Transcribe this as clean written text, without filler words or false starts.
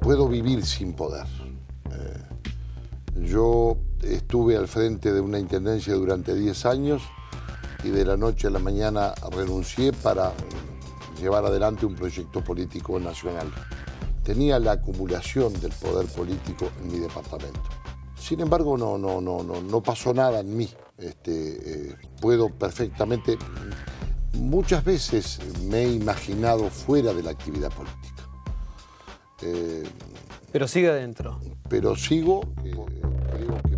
puedo vivir sin poder. Yo estuve al frente de una intendencia durante 10 años y de la noche a la mañana renuncié para llevar adelante un proyecto político nacional. Tenía la acumulación del poder político en mi departamento. Sin embargo, no pasó nada en mí. Puedo perfectamente, muchas veces me he imaginado fuera de la actividad política. Pero sigue adentro. Pero sigo, creo que